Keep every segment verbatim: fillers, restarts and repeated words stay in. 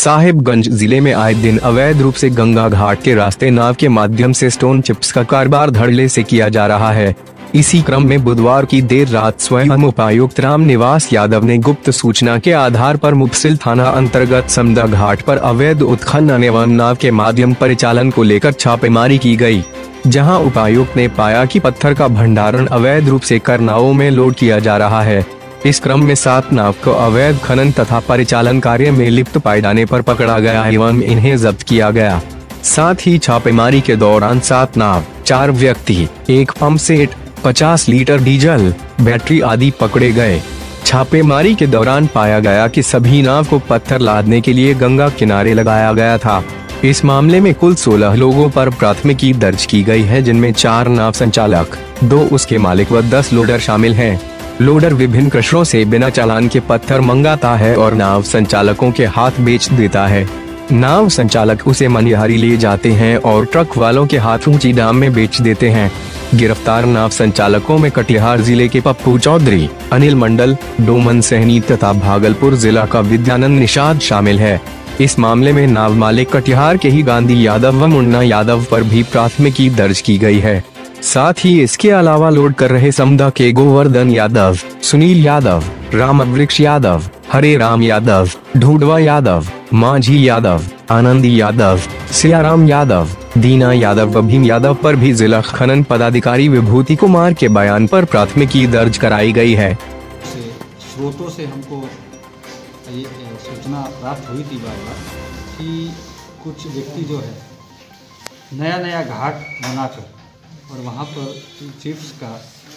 साहिबगंज जिले में आए दिन अवैध रूप से गंगा घाट के रास्ते नाव के माध्यम से स्टोन चिप्स का कारोबार धड़ल्ले से किया जा रहा है। इसी क्रम में बुधवार की देर रात स्वयं उपायुक्त राम निवास यादव ने गुप्त सूचना के आधार पर मुफस्सिल थाना अंतर्गत समदा घाट पर अवैध उत्खनन एवं नाव के माध्यम परिचालन को लेकर छापेमारी की गई, जहां उपायुक्त ने पाया कि पत्थर का भंडारण अवैध रूप से कर नावों में लोड किया जा रहा है। इस क्रम में सात नाव को अवैध खनन तथा परिचालन कार्य में लिप्त पाए जाने पर पकड़ा गया एवं इन्हें जब्त किया गया। साथ ही छापेमारी के दौरान सात नाव, चार व्यक्ति, एक पंप सेट, पचास लीटर डीजल, बैटरी आदि पकड़े गए। छापेमारी के दौरान पाया गया कि सभी नाव को पत्थर लादने के लिए गंगा किनारे लगाया गया था। इस मामले में कुल सोलह लोगों पर प्राथमिकी दर्ज की गई है, जिनमें चार नाव संचालक, दो उसके मालिक व दस लोडर शामिल हैं। लोडर विभिन्न क्रशरों से बिना चालान के पत्थर मंगाता है और नाव संचालकों के हाथ बेच देता है। नाव संचालक उसे मनिहारी ले जाते हैं और ट्रक वालों के हाथ ऊंची दाम में बेच देते हैं। गिरफ्तार नाव संचालकों में कटिहार जिले के पप्पू चौधरी, अनिल मंडल, डोमन सहनी तथा भागलपुर जिला का विद्यानंद निषाद शामिल है। इस मामले में नाव मालिक कटिहार के ही गांधी यादव व मुन्ना यादव पर भी प्राथमिकी दर्ज की गई है। साथ ही इसके अलावा लोड कर रहे समदा के गोवर्धन यादव, सुनील यादव, रामवृक्ष यादव, हरे राम यादव, ढूंढवा यादव, मांझी यादव, आनंदी यादव, सियाराम यादव, दीना यादव व भीम यादव पर भी जिला खनन पदाधिकारी विभूति कुमार के बयान पर प्राथमिकी दर्ज कराई गई है। स्रोतों से हमको ये सूचना प्राप्त हुई थी बार बार कि कुछ व्यक्ति जो है नया नया घाट बनाकर और वहाँ पर चिप्स का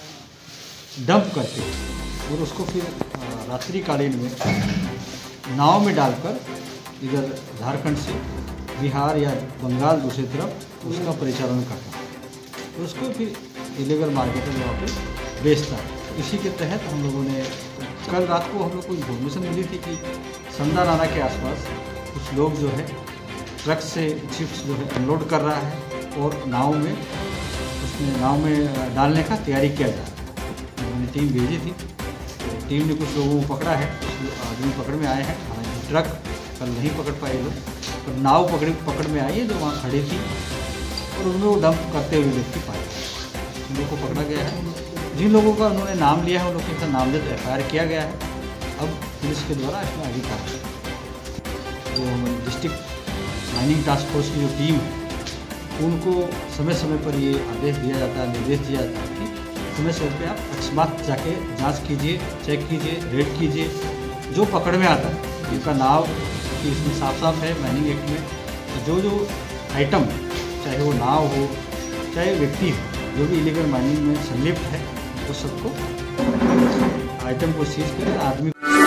डंप करते और उसको फिर रात्रिकालीन में नाव में डालकर इधर झारखंड से बिहार या बंगाल दूसरी तरफ उसका परिचालन करता है, तो उसको फिर इलीगल मार्केट में वहाँ पे बेचता है। इसी के तहत हम लोगों ने कल रात को हम लोग को इन्फॉर्मेशन मिली थी कि समदा नाला के आसपास कुछ लोग जो है ट्रक से चिप्स जो है अनलोड कर रहा है और नाव में उसमें नाव में डालने का तैयारी किया जा रहा है। हमने टीम भेजी थी, तो टीम ने कुछ लोगों को पकड़ा है, आदमी पकड़ में आए हैं। हालांकि ट्रक कल नहीं पकड़ पाए लोग, पर नाव पकड़ पकड़ में आई है जो वहाँ खड़ी थी और उनमें वो डंप करते हुए व्यक्ति पाए। उन लोगों को पकड़ा गया है। जिन लोगों का उन्होंने नाम लिया है उन लोगों के साथ नामजद एफ आई आर किया गया है। अब पुलिस के द्वारा इसमें आगे कार्रवाई, जो डिस्ट्रिक्ट माइनिंग टास्क फोर्स की जो टीम है उनको समय समय पर ये आदेश दिया जाता है, निर्देश दिया जाता है कि समय समय पर आप अकस्मात जाके जांच कीजिए, चेक कीजिए, रेड कीजिए। जो पकड़ में आता है जिनका नाव कि इसमें साफ साफ है माइनिंग एक्ट में, जो जो आइटम चाहे वो नाव हो चाहे व्यक्ति हो जो भी इलीगल माइनिंग में संलिप्त है, वो सबको आइटम को सीज करें। आदमी